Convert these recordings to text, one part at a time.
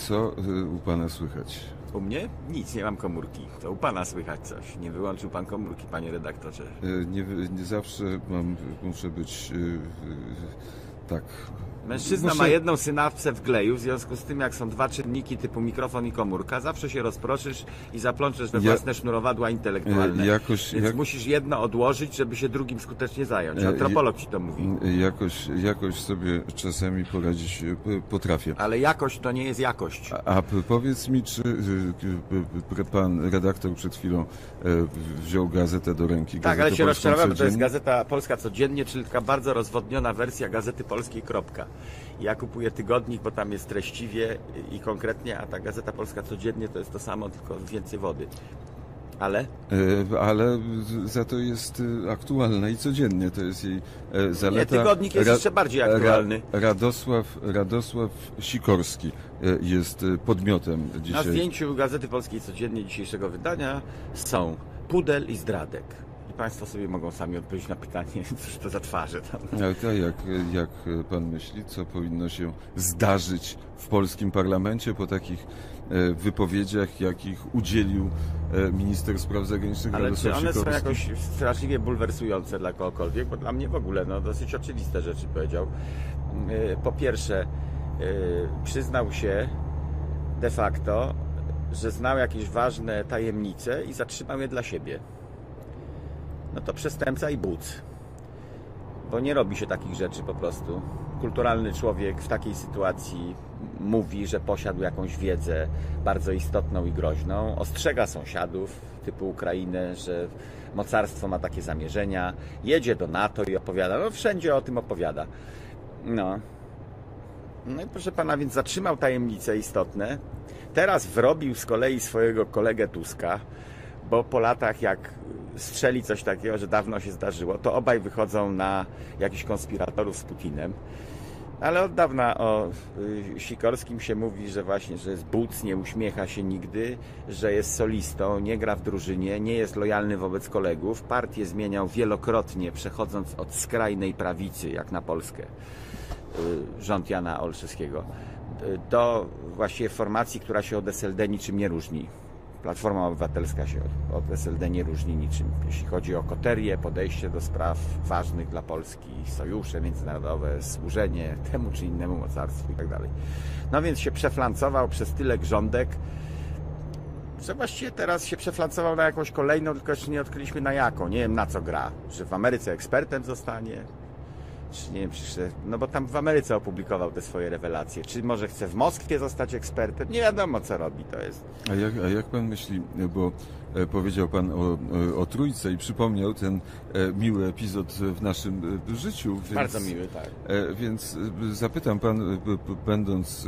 Co u pana słychać? U mnie? Nic, nie mam komórki. To u pana słychać coś. Nie wyłączył pan komórki, panie redaktorze. Nie zawsze muszę być tak. Mężczyzna ma jedną synapsę w gleju, w związku z tym, jak są dwa czynniki typu mikrofon i komórka, zawsze się rozproszysz i zaplączesz we własne sznurowadła intelektualne. Więc musisz jedno odłożyć, żeby się drugim skutecznie zająć. Antropolog ci to mówi. Jakoś sobie czasami poradzić potrafię. Ale jakość to nie jest jakość. A powiedz mi, czy pan redaktor przed chwilą wziął gazetę do ręki? Tak, ale się rozczarowałem, to jest Gazeta Polska Codziennie, czyli taka bardzo rozwodniona wersja Gazety Polskiej. Ja kupuję tygodnik, bo tam jest treściwie i konkretnie, a ta Gazeta Polska Codziennie to jest to samo, tylko więcej wody. Ale za to jest aktualna i codziennie, to jest jej zaleta. Nie, tygodnik jest jeszcze bardziej aktualny. Radosław Sikorski jest podmiotem dzisiaj. Na zdjęciu Gazety Polskiej Codziennie dzisiejszego wydania są Pudel i Zdradek. I państwo sobie mogą sami odpowiedzieć na pytanie, cóż to za twarze tam. Ale to jak pan myśli, co powinno się zdarzyć w polskim parlamencie po takich wypowiedziach, jakich udzielił minister spraw zagranicznych Radosław Sikorski? Ale czy one są jakoś straszliwie bulwersujące dla kogokolwiek? Bo dla mnie w ogóle dosyć oczywiste rzeczy powiedział. Po pierwsze, przyznał się de facto, że znał jakieś ważne tajemnice i zatrzymał je dla siebie. No to przestępca i buc. Bo nie robi się takich rzeczy po prostu. Kulturalny człowiek w takiej sytuacji mówi, że posiadł jakąś wiedzę bardzo istotną i groźną. Ostrzega sąsiadów typu Ukrainę, że mocarstwo ma takie zamierzenia. Jedzie do NATO i opowiada. No wszędzie o tym opowiada. No i proszę pana, więc zatrzymał tajemnice istotne. Teraz wrobił z kolei swojego kolegę Tuska, bo po latach jak strzeli coś takiego, że dawno się zdarzyło, to obaj wychodzą na jakichś konspiratorów z Putinem. Ale od dawna o Sikorskim się mówi, że właśnie, że jest buc, nie uśmiecha się nigdy, że jest solistą, nie gra w drużynie, nie jest lojalny wobec kolegów. Partię zmieniał wielokrotnie, przechodząc od skrajnej prawicy, jak na Polskę, rząd Jana Olszewskiego, do właściwie formacji, która się od SLD niczym nie różni. Platforma Obywatelska się od SLD nie różni niczym, jeśli chodzi o koterię, podejście do spraw ważnych dla Polski, sojusze międzynarodowe, służenie temu czy innemu mocarstwu i tak dalej. No więc się przeflancował przez tyle grządek, że właściwie teraz się przeflancował na jakąś kolejną, tylko jeszcze nie odkryliśmy na jaką. Nie wiem, na co gra. Że w Ameryce ekspertem zostanie? Czy nie wiem, no bo tam w Ameryce opublikował te swoje rewelacje. Czy może chce w Moskwie zostać ekspertem? Nie wiadomo, co robi. To jest. A jak pan myśli, bo powiedział pan o Trójce i przypomniał ten miły epizod w naszym życiu. Więc, bardzo miły, tak. Więc zapytam pan, będąc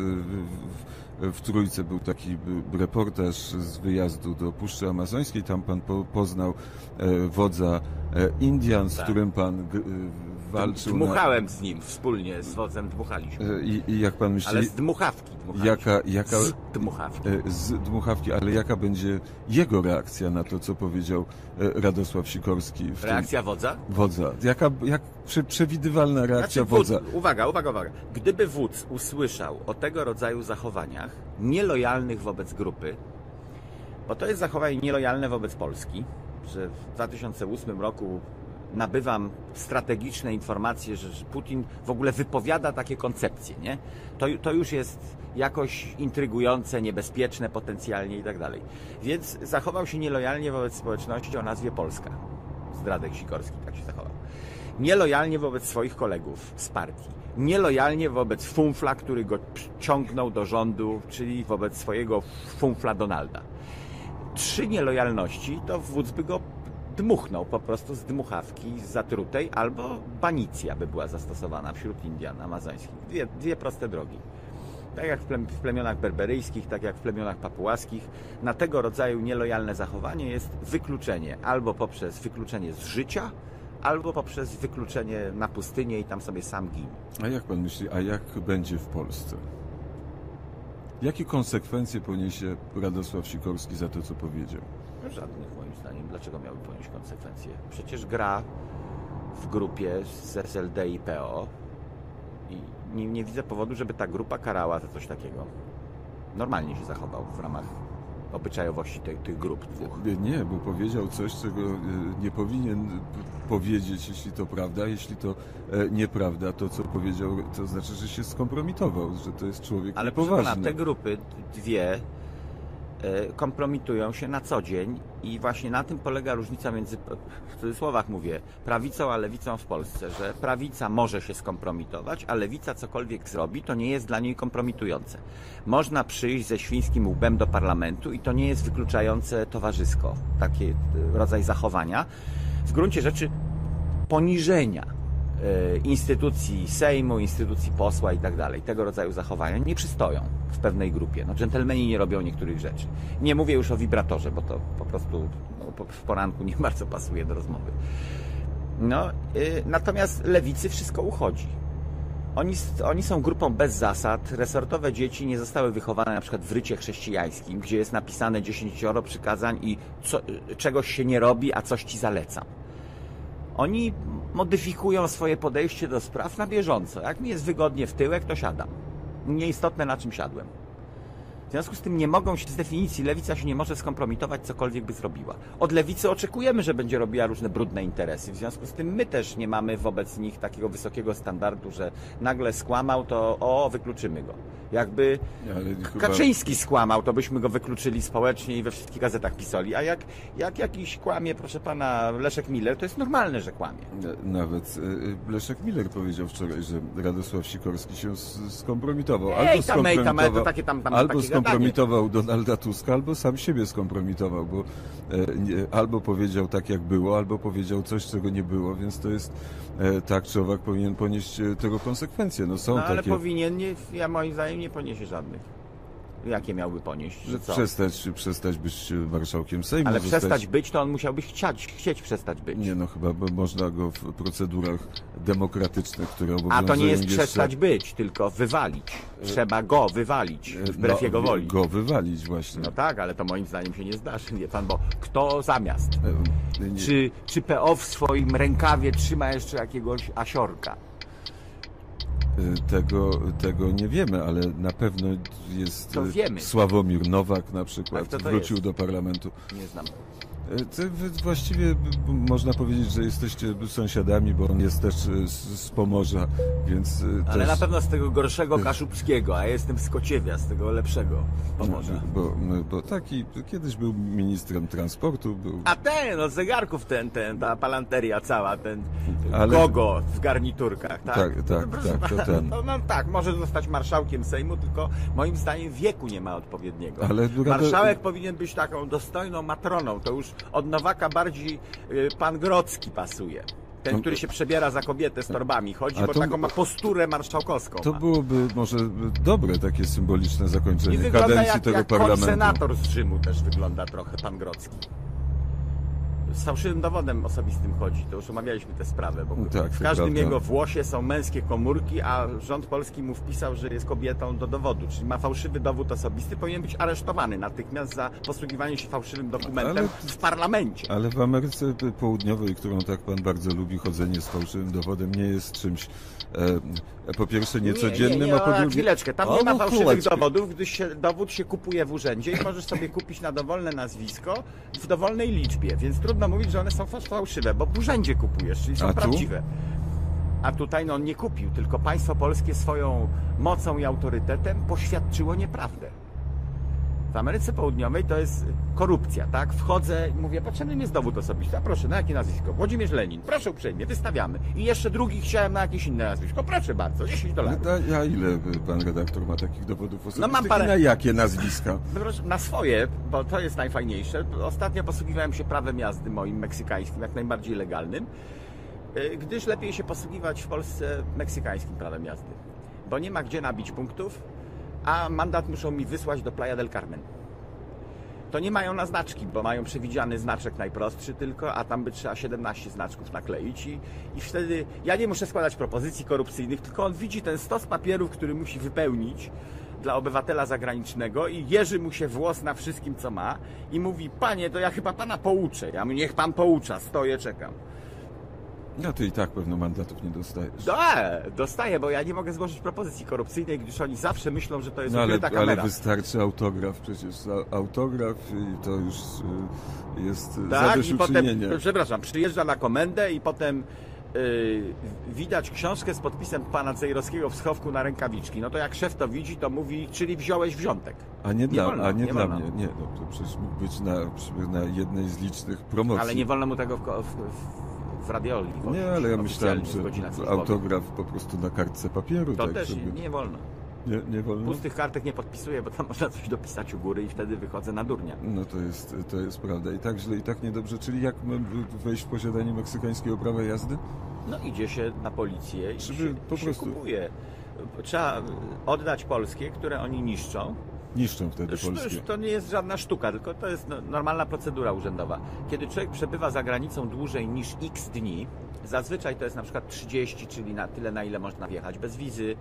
w Trójce, był taki reportaż z wyjazdu do Puszczy Amazońskiej, tam pan poznał wodza Indian, z którym pan walczył. Dmuchałem z nim wspólnie, z wodzem dmuchaliśmy. I jak pan myśli... Ale z dmuchawki. Z dmuchawki. Z dmuchawki, ale jaka będzie jego reakcja na to, co powiedział Radosław Sikorski? Reakcja wodza? Wodza. Jak przewidywalna reakcja wodza? Uwaga. Gdyby wódz usłyszał o tego rodzaju zachowaniach nielojalnych wobec grupy, bo to jest zachowanie nielojalne wobec Polski, że w 2008 roku nabywam strategiczne informacje, że Putin w ogóle wypowiada takie koncepcje, nie? To już jest jakoś intrygujące, niebezpieczne potencjalnie i tak dalej. Więc zachował się nielojalnie wobec społeczności o nazwie Polska. Zdradek Sikorski tak się zachował. Nielojalnie wobec swoich kolegów z partii. Nielojalnie wobec funfla, który go ciągnął do rządu, czyli wobec swojego funfla Donalda. 3 nielojalności, to wódz by go dmuchnął po prostu z dmuchawki zatrutej, albo banicja by była zastosowana wśród Indian amazońskich. Dwie proste drogi. Tak jak w plemionach berberyjskich, tak jak w plemionach papułaskich, na tego rodzaju nielojalne zachowanie jest wykluczenie. Albo poprzez wykluczenie z życia, albo poprzez wykluczenie na pustynię i tam sobie sam ginie. A jak pan myśli, a jak będzie w Polsce? Jakie konsekwencje poniesie Radosław Sikorski za to, co powiedział? Żadnych, moim zdaniem. Dlaczego miałby ponieść konsekwencje? Przecież gra w grupie z SLD i PO i nie widzę powodu, żeby ta grupa karała za coś takiego. Normalnie się zachował w ramach obyczajowości tych grup dwóch. Nie, bo powiedział coś, czego nie powinien powiedzieć, jeśli to prawda. Jeśli to nieprawda, to co powiedział, to znaczy, że się skompromitował, że to jest człowiek Ale proszę niepoważny. pana, te grupy, dwie, kompromitują się na co dzień i właśnie na tym polega różnica między, w cudzysłowach mówię, prawicą a lewicą w Polsce, że prawica może się skompromitować, a lewica cokolwiek zrobi, to nie jest dla niej kompromitujące. Można przyjść ze świńskim łbem do parlamentu i to nie jest wykluczające towarzysko, taki rodzaj zachowania. W gruncie rzeczy poniżenia instytucji Sejmu, instytucji posła i tak dalej. Tego rodzaju zachowania nie przystoją w pewnej grupie. No, dżentelmeni nie robią niektórych rzeczy. Nie mówię już o wibratorze, bo to po prostu w poranku nie bardzo pasuje do rozmowy. No, natomiast lewicy wszystko uchodzi. Oni są grupą bez zasad. Resortowe dzieci nie zostały wychowane na przykład w rycie chrześcijańskim, gdzie jest napisane 10 przykazań i czegoś się nie robi, a coś ci zalecam. Oni modyfikują swoje podejście do spraw na bieżąco. Jak mi jest wygodnie w tyłek, to siadam. Nieistotne, na czym siadłem. W związku z tym nie mogą się, z definicji lewica się nie może skompromitować, cokolwiek by zrobiła. Od lewicy oczekujemy, że będzie robiła różne brudne interesy. W związku z tym my też nie mamy wobec nich takiego wysokiego standardu, że nagle skłamał, to wykluczymy go. Jakby Kaczyński skłamał, to byśmy go wykluczyli społecznie i we wszystkich gazetach pisali. A jak jakiś kłamie, proszę pana, Leszek Miller, to jest normalne, że kłamie. Nawet Leszek Miller powiedział wczoraj, że Radosław Sikorski się skompromitował. Albo skompromitował Donalda Tuska, albo sam siebie skompromitował, bo albo powiedział tak, jak było, albo powiedział coś, czego nie było, więc to jest tak, czy owak powinien ponieść tego konsekwencje. No są ale takie... powinien, ja moim zdaniem nie poniesie żadnych. Jakie miałby ponieść? Że co? Przestać być marszałkiem Sejmu. Ale przestać być, to on musiałby chcieć przestać być. Nie, no chyba bo można go w procedurach demokratycznych, które obowiązują. A to nie jest przestać być, tylko wywalić. Trzeba go wywalić, wbrew jego woli. Go wywalić właśnie. No tak, ale to moim zdaniem się nie zdarzy, wie pan, bo kto zamiast? Czy PO w swoim rękawie trzyma jeszcze jakiegoś asiorka? Tego nie wiemy, ale na pewno jest wiemy. Sławomir Nowak na przykład, wrócił do parlamentu. Nie znam. Właściwie można powiedzieć, że jesteście sąsiadami, bo on jest też z Pomorza, więc... Ale też... na pewno z tego gorszego Kaszubskiego, a ja jestem z Kociewia, z tego lepszego Pomorza. Bo taki kiedyś był ministrem transportu. A od zegarków ta palanteria cała, gogo w garniturkach, tak? Tak, to ten. Tak, może zostać marszałkiem Sejmu, tylko moim zdaniem wieku nie ma odpowiedniego. Ale marszałek powinien być taką dostojną matroną, to już od Nowaka bardziej pan Grodzki pasuje. Ten, który się przebiera za kobietę z torbami, chodzi, bo taką ma posturę marszałkowską. To byłoby może dobre takie symboliczne zakończenie I kadencji tego parlamentu. Senator z Rzymu też wygląda trochę, pan Grodzki. Z fałszywym dowodem osobistym chodzi, to już omawialiśmy tę sprawę, bo w każdym jego włosie są męskie komórki, a rząd polski mu wpisał, że jest kobietą do dowodu, czyli ma fałszywy dowód osobisty, powinien być aresztowany natychmiast za posługiwanie się fałszywym dokumentem w parlamencie. Ale w Ameryce Południowej, którą tak pan bardzo lubi, chodzenie z fałszywym dowodem nie jest czymś po pierwsze niecodziennym, a po drugie... Chwileczkę, tam nie ma fałszywych dowodów, gdyż dowód się kupuje w urzędzie i możesz sobie kupić na dowolne nazwisko w dowolnej liczbie, więc trudno mówić, że one są fałszywe, bo w urzędzie kupujesz, czyli są prawdziwe. A tutaj on nie kupił, tylko państwo polskie swoją mocą i autorytetem poświadczyło nieprawdę. W Ameryce Południowej to jest korupcja, tak? Wchodzę i mówię, potrzebny jest dowód osobisty. A proszę, na jakie nazwisko? Włodzimierz Lenin. Proszę uprzejmie, wystawiamy. I jeszcze drugi chciałem na jakieś inne nazwisko. Proszę bardzo, $10. A ile pan redaktor ma takich dowodów osobistych? No mam parę... Na jakie nazwiska? Na swoje, bo to jest najfajniejsze. Ostatnio posługiwałem się prawem jazdy moim meksykańskim, jak najbardziej legalnym, gdyż lepiej się posługiwać w Polsce meksykańskim prawem jazdy. Bo nie ma gdzie nabić punktów, a mandat muszą mi wysłać do Playa del Carmen. To nie mają na znaczki, bo mają przewidziany znaczek najprostszy tylko, a tam by trzeba 17 znaczków nakleić i wtedy ja nie muszę składać propozycji korupcyjnych, tylko on widzi ten stos papierów, który musi wypełnić dla obywatela zagranicznego i jeży mu się włos na wszystkim, co ma i mówi, panie, to ja chyba pana pouczę. Ja mówię, niech pan poucza, stoję, czekam. No ty i tak pewno mandatów nie dostajesz. Dostaję, bo ja nie mogę złożyć propozycji korupcyjnej, gdyż oni zawsze myślą, że to jest No ukryta kamera. ale wystarczy autograf, przecież autograf i to już jest Tak, i potem, zadośćuczynienie. przepraszam, przyjeżdża na komendę i potem widać książkę z podpisem pana Cejrowskiego w schowku na rękawiczki. No to jak szef to widzi, to mówi, czyli wziąłeś wrzątek. A nie dla wolno. mnie. Nie, no to przecież mógł być na jednej z licznych promocji. Ale nie wolno mu tego w radioli. Nie, ale ja myślałem, w godzinach że służbowych. autograf po prostu na kartce papieru. To tak, też żeby... nie wolno. Nie wolno? Pustych kartek nie podpisuję, bo tam można coś dopisać u góry i wtedy wychodzę na durnia. No to jest prawda. I tak źle, i tak niedobrze. Czyli jak mam wejść w posiadanie meksykańskiego prawa jazdy? No idzie się na policję i Żeby po się prostu- kupuje. Trzeba oddać polskie, które oni niszczą. Niszczą wtedy polskie. To nie jest żadna sztuka, tylko to jest normalna procedura urzędowa. Kiedy człowiek przebywa za granicą dłużej niż x dni, zazwyczaj to jest na przykład 30, czyli na tyle, na ile można wjechać bez wizy,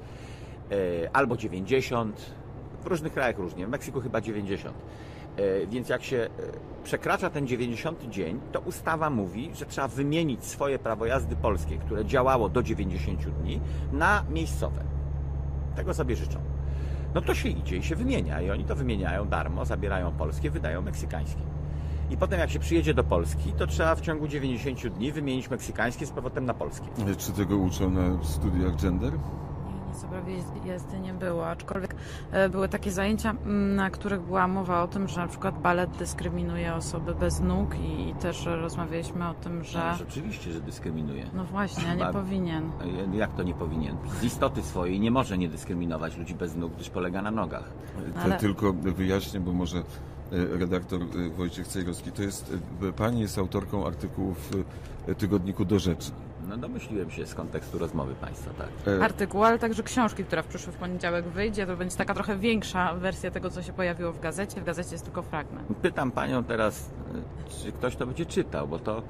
albo 90, w różnych krajach różnie, w Meksyku chyba 90. Więc jak się przekracza ten 90 dzień, to ustawa mówi, że trzeba wymienić swoje prawo jazdy polskie, które działało do 90 dni, na miejscowe. Tego sobie życzą. No to się idzie i się wymienia. I oni to wymieniają darmo, zabierają polskie, wydają meksykańskie. I potem jak się przyjedzie do Polski, to trzeba w ciągu 90 dni wymienić meksykańskie z powrotem na polskie. Czy tego uczą na studiach gender? Nic o prawie jazdy nie było, aczkolwiek były takie zajęcia, na których była mowa o tym, że na przykład balet dyskryminuje osoby bez nóg i też rozmawialiśmy o tym, że... No, rzeczywiście, że dyskryminuje. No właśnie, a nie powinien. Jak to nie powinien? Z istoty swojej nie może nie dyskryminować ludzi bez nóg, gdyż polega na nogach. Ale- Tylko wyjaśnię, bo może redaktor Wojciech Cejrowski, to jest, pani jest autorką artykułów w tygodniku Do Rzeczy. No domyśliłem się z kontekstu rozmowy państwa, tak. Artykuł, ale także książki, która w przyszły poniedziałek wyjdzie. To będzie taka trochę większa wersja tego, co się pojawiło w gazecie. W gazecie jest tylko fragment. Pytam panią teraz, czy ktoś to będzie czytał, bo to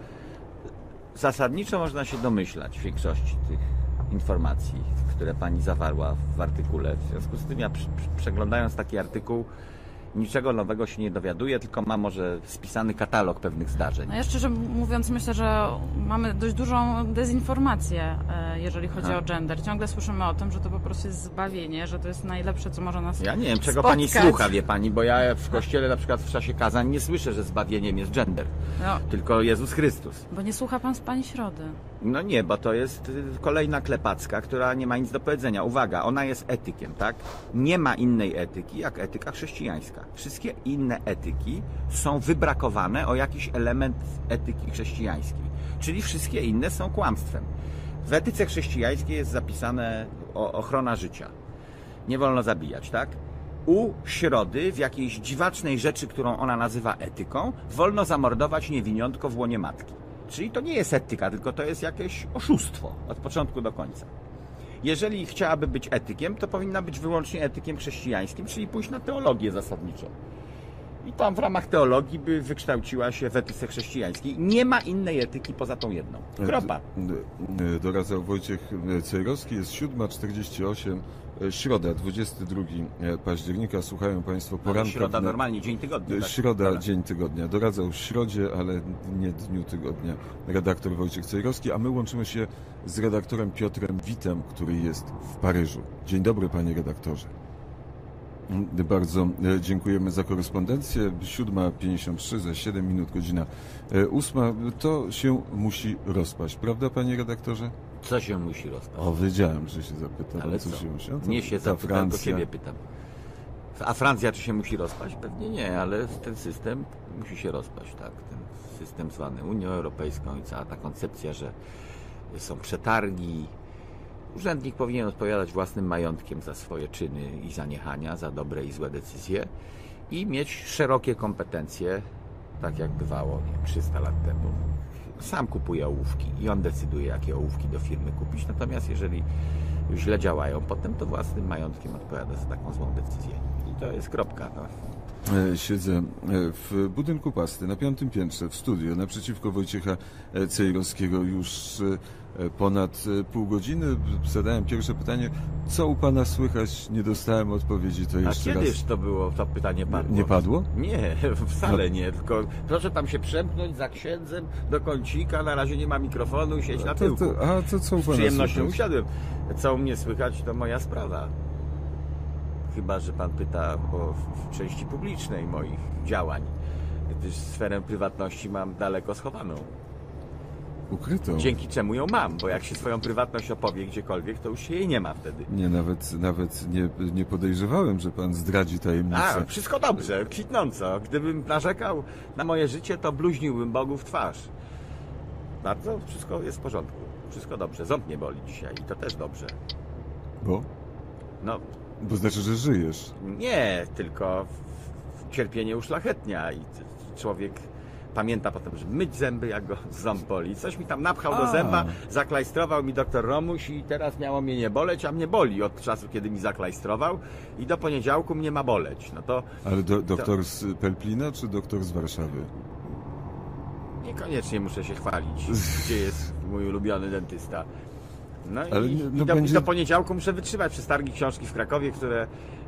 zasadniczo można się domyślać w większości tych informacji, które pani zawarła w artykule. W związku z tym ja przeglądając taki artykuł niczego nowego się nie dowiaduję, tylko mam może spisany katalog pewnych zdarzeń. No ja szczerze mówiąc myślę, że mamy dość dużą dezinformację, jeżeli chodzi o gender. Ciągle słyszymy o tym, że to po prostu jest zbawienie, że to jest najlepsze, co może nas Ja nie wiem, czego spotkać. pani słucha, wie pani, bo ja w kościele na przykład w czasie kazań nie słyszę, że zbawieniem jest gender, No, tylko Jezus Chrystus. bo nie słucha pan z pani Środy. No nie, bo to jest kolejna klepacka, która nie ma nic do powiedzenia. Uwaga, ona jest etykiem, tak? Nie ma innej etyki jak etyka chrześcijańska. Wszystkie inne etyki są wybrakowane o jakiś element etyki chrześcijańskiej. Czyli wszystkie inne są kłamstwem. W etyce chrześcijańskiej jest zapisane ochrona życia. Nie wolno zabijać, tak? U Środy w jakiejś dziwacznej rzeczy, którą ona nazywa etyką, wolno zamordować niewiniątko w łonie matki. Czyli to nie jest etyka, tylko to jest jakieś oszustwo od początku do końca. Jeżeli chciałaby być etykiem, to powinna być wyłącznie etykiem chrześcijańskim, czyli pójść na teologię zasadniczą. I tam w ramach teologii by wykształciła się w etyce chrześcijańskiej. Nie ma innej etyki poza tą jedną. Kropa. Doradzał Wojciech Cejrowski, jest 7:48, środa, 22 października. Słuchają państwo poranka. Środa normalnie, dzień tygodnia. Tak? Środa, Dobra. dzień tygodnia. Doradzał w środzie, ale nie dniu tygodnia. Redaktor Wojciech Cejrowski, a my łączymy się z redaktorem Piotrem Witem, który jest w Paryżu. Dzień dobry, panie redaktorze. Bardzo dziękujemy za korespondencję. 7:53, za 7 minut, godzina 8. To się musi rozpaść, prawda, panie redaktorze? Co się musi rozpaść? O, wiedziałem, że się zapytam. Ale co co? się musi. Nie się ta zapytam, tylko Francja. ciebie pytam. A Francja czy się musi rozpaść? Pewnie nie, ale ten system musi się rozpaść, tak? Ten system zwany Unią Europejską i cała ta koncepcja, że są przetargi. Urzędnik powinien odpowiadać własnym majątkiem za swoje czyny i zaniechania, za dobre i złe decyzje i mieć szerokie kompetencje, tak jak bywało 300 lat temu. Sam kupuje ołówki i on decyduje, jakie ołówki do firmy kupić, natomiast jeżeli źle działają potem, to własnym majątkiem odpowiada za taką złą decyzję. I to jest kropka. No. Siedzę w budynku Pasty na 5. piętrze w studiu naprzeciwko Wojciecha Cejrowskiego już ponad pół godziny. Zadałem pierwsze pytanie, co u pana słychać? Nie dostałem odpowiedzi, to jeszcze raz. A kiedyż to było, to pytanie padło? Nie padło? Nie, wcale nie, tylko proszę tam się przemknąć za księdzem do kącika, na razie nie ma mikrofonu i siedź na tyłku. A to co u pana Z przyjemnością słychać? usiadłem. Co u mnie słychać, to moja sprawa. Chyba że pan pyta o w części publicznej moich działań, gdyż sferę prywatności mam daleko schowaną. Ukrytą. Dzięki czemu ją mam, bo jak się swoją prywatność opowie gdziekolwiek, to już się jej nie ma wtedy. Nie, nawet nie podejrzewałem, że pan zdradzi tajemnicę. A, wszystko dobrze, kwitnąco. Gdybym narzekał na moje życie, to bluźniłbym Bogu w twarz. Bardzo, wszystko jest w porządku. Wszystko dobrze. Ząb mnie boli dzisiaj i to też dobrze. Bo? No, Bo znaczy, że żyjesz. nie, tylko cierpienie uszlachetnia i człowiek pamięta potem, że myć zęby, jak go ząb boli. Coś mi tam napchał do zęba, zaklajstrował mi doktor Romuś i teraz miało mnie nie boleć, a mnie boli od czasu, kiedy mi zaklajstrował i do poniedziałku mnie ma boleć. No to Ale doktor z Pelplina czy doktor z Warszawy? niekoniecznie muszę się chwalić, gdzie jest mój ulubiony dentysta. No Ale i do poniedziałku muszę wytrzymać przez targi książki w Krakowie, które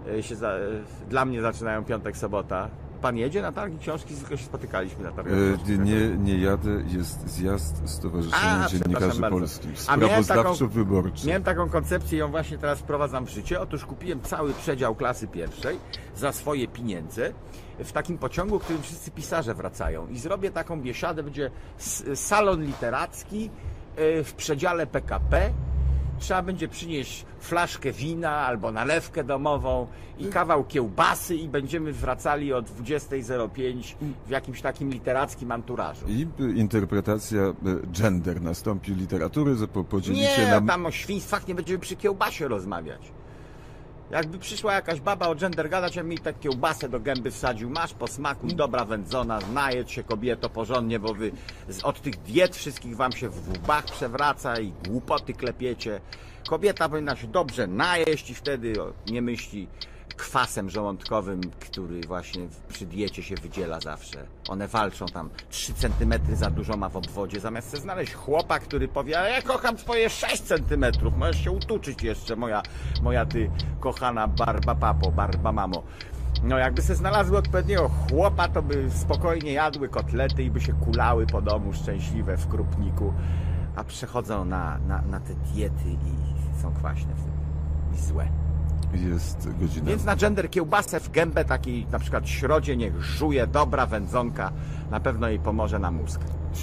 dla mnie zaczynają piątek, sobota. Pan jedzie na targi książki? Tylko się spotykaliśmy na targach książki. Nie jadę, jest zjazd Stowarzyszenia Dziennikarzy Polskich. Miałem Sprawozdawczo-wyborczy. Miałem taką koncepcję, ją właśnie teraz wprowadzam w życie. Otóż kupiłem cały przedział klasy pierwszej za swoje pieniądze w takim pociągu, w którym wszyscy pisarze wracają. I zrobię taką biesiadę, będzie salon literacki w przedziale PKP. Trzeba będzie przynieść flaszkę wina albo nalewkę domową i kawał kiełbasy i będziemy wracali o 20:05 w jakimś takim literackim anturażu. I interpretacja gender nastąpi literatury, podzielicie Nie, nam... tam o świństwach nie będziemy przy kiełbasie rozmawiać. Jakby przyszła jakaś baba o gender gadać, a mi tę kiełbasę do gęby wsadził, masz po smaku, dobra wędzona, najedź się kobieto porządnie, bo wy od tych diet wszystkich wam się w łbach przewraca i głupoty klepiecie. Kobieta powinna się dobrze najeść i wtedy nie myśli kwasem żołądkowym, który właśnie przy diecie się wydziela zawsze. One walczą tam 3 centymetry za dużo ma w obwodzie, zamiast sobie znaleźć chłopa, który powie, a ja kocham twoje 6 centymetrów, możesz się utuczyć jeszcze, moja ty kochana barba mamo. No jakby se znalazły odpowiedniego chłopa, to by spokojnie jadły kotlety i by się kulały po domu szczęśliwe w krupniku, a przechodzą na te diety i są kwaśne wtedy i złe. Jest godzina. Więc na gender kiełbasę w gębę takiej na przykład środzie niech żuje dobra wędzonka, na pewno jej pomoże na mózg.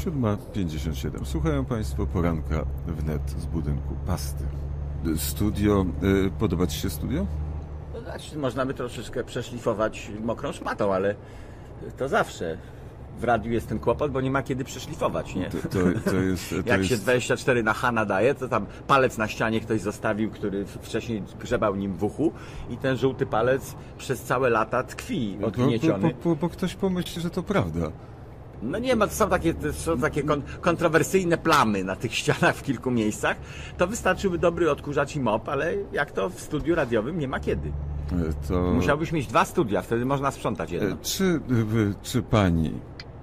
7:57. Słuchają Państwo poranka wnet z budynku Pasty. Studio. Podoba Ci się studio? No, znaczy, można by troszeczkę przeszlifować mokrą szmatą, ale to zawsze. W radiu jest ten kłopot, bo nie ma kiedy przeszlifować, nie? Jak się 24 na H nadaje, to tam palec na ścianie ktoś zostawił, który wcześniej grzebał nim w uchu i ten żółty palec przez całe lata tkwi odgnieciony. Bo ktoś pomyśli, że to prawda. No nie ma, to są takie kontrowersyjne plamy na tych ścianach w kilku miejscach. To wystarczyłby dobry odkurzacz i mop, ale jak to w studiu radiowym nie ma kiedy. Musiałbyś mieć 2 studia, wtedy można sprzątać jedno. Czy pani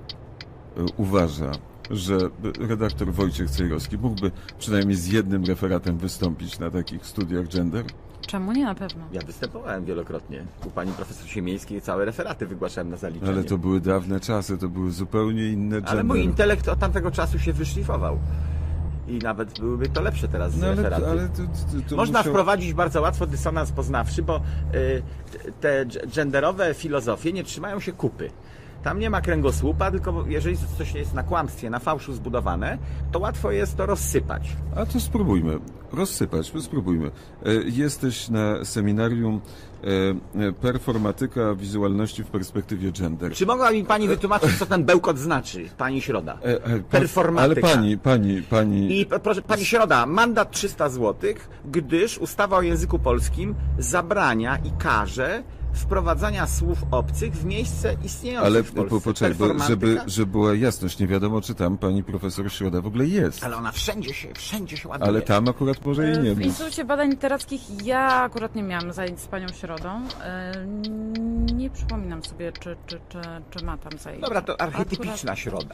uważa, że redaktor Wojciech Cejrowski mógłby przynajmniej z jednym referatem wystąpić na takich studiach gender? Czemu nie, na pewno. Ja występowałem wielokrotnie. U pani profesor Siemiejskiej całe referaty wygłaszałem na zaliczenie. Ale to były dawne czasy, to były zupełnie inne gender. Ale mój intelekt od tamtego czasu się wyszlifował. I nawet byłyby to lepsze teraz referaty. Można wprowadzić bardzo łatwo dysonans poznawczy, bo te genderowe filozofie nie trzymają się kupy. Tam nie ma kręgosłupa, tylko jeżeli coś jest na kłamstwie, na fałszu zbudowane, to łatwo jest to rozsypać. A to spróbujmy. Spróbujmy. Jesteś na seminarium Performatyka wizualności w perspektywie gender. Czy mogła mi pani wytłumaczyć, co ten bełkot znaczy, pani Środa? Performatyka. Ale pani... I proszę, pani Środa, mandat 300 zł, gdyż ustawa o języku polskim zabrania i karze wprowadzania słów obcych w miejsce istniejących Ale w Polsce. poczekaj, żeby była jasność, nie wiadomo, czy tam pani profesor Środa w ogóle jest. Ale ona wszędzie się ładuje. Ale tam akurat może i nie W być. Instytucie Badań Literackich ja akurat nie miałam zajęć z panią Środą. Nie przypominam sobie, czy ma tam zajęcia. Dobra, to archetypiczna środa.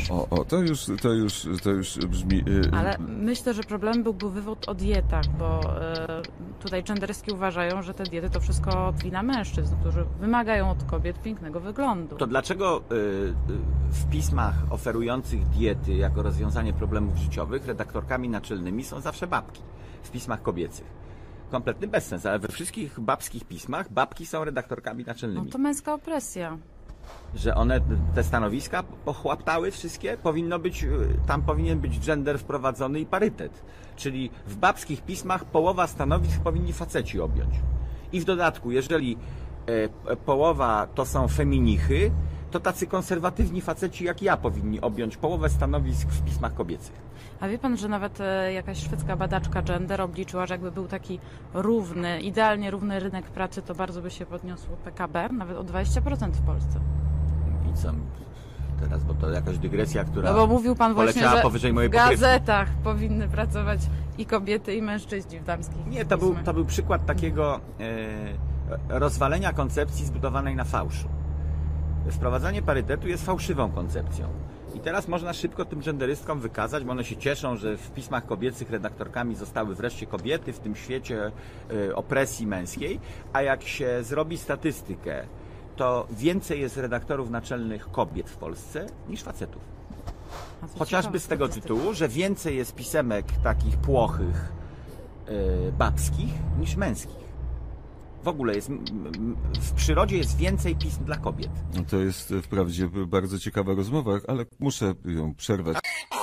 To już brzmi... Ale myślę, że problemem był wywód o dietach, bo tutaj genderski uważają, że te diety to wszystko wina mężczyzn, którzy wymagają od kobiet pięknego wyglądu. To dlaczego w pismach oferujących diety jako rozwiązanie problemów życiowych redaktorkami naczelnymi są zawsze babki? W pismach kobiecych. Kompletny bezsens, ale we wszystkich babskich pismach babki są redaktorkami naczelnymi. No to męska opresja. Że one te stanowiska pochłaptały wszystkie, tam powinien być gender wprowadzony i parytet. Czyli w babskich pismach połowa stanowisk powinni faceci objąć. I w dodatku, jeżeli połowa to są feminichy, to tacy konserwatywni faceci jak ja powinni objąć połowę stanowisk w pismach kobiecych. A wie pan, że nawet jakaś szwedzka badaczka gender obliczyła, że jakby był taki idealnie równy rynek pracy, to bardzo by się podniosło PKB, nawet o 20% w Polsce. I co teraz, bo to jakaś dygresja, która No bo mówił pan właśnie, poleciała że powyżej mojej w pokrywki. gazetach powinny pracować i kobiety, i mężczyźni w damskich Nie, pismach. to był przykład takiego rozwalenia koncepcji zbudowanej na fałszu. Wprowadzanie parytetu jest fałszywą koncepcją. I teraz można szybko tym genderystkom wykazać, bo one się cieszą, że w pismach kobiecych redaktorkami zostały wreszcie kobiety w tym świecie opresji męskiej, a jak się zrobi statystykę, to więcej jest redaktorów naczelnych kobiet w Polsce niż facetów. Chociażby z tego tytułu, że więcej jest pisemek takich płochych, babskich niż męskich. W ogóle w przyrodzie jest więcej pism dla kobiet. To jest wprawdzie bardzo ciekawa rozmowa, ale muszę ją przerwać.